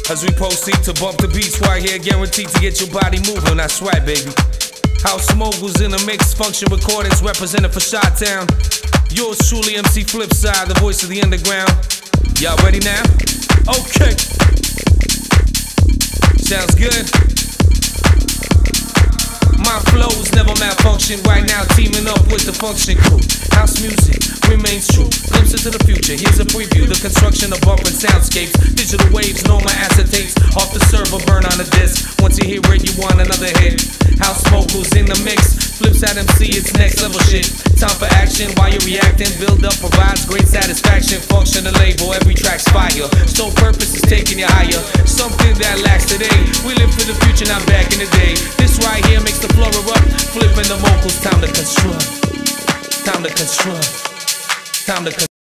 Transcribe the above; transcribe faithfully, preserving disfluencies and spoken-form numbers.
As we proceed to bump the beats right here, guaranteed to get your body moving. That's right, baby. House Moguls in the mix, Function Recordings represented for Chi-Town. Yours truly, M C Flipside, the voice of the underground. Y'all ready now? Okay. Sounds good. My flows never malfunction. Right now, teaming up with the Function crew. House music remains true. Glimpse into the future. Here's a preview. The construction of bumping soundscapes. Digital waves, normal acetates. Off the server, burn on the disc. Once you hear it, you want another hit. House Moguls in the mix. Flipside M C, it's next level shit. Time for action while you're reacting. Build up provides great satisfaction. Function the label, every track's fire. Sole purpose is taking you higher. Something that lacks today. We live for the future, not back in the day. This right here makes the floor erupt. Flipping the vocals, time to construct. Time to construct. Time to construct.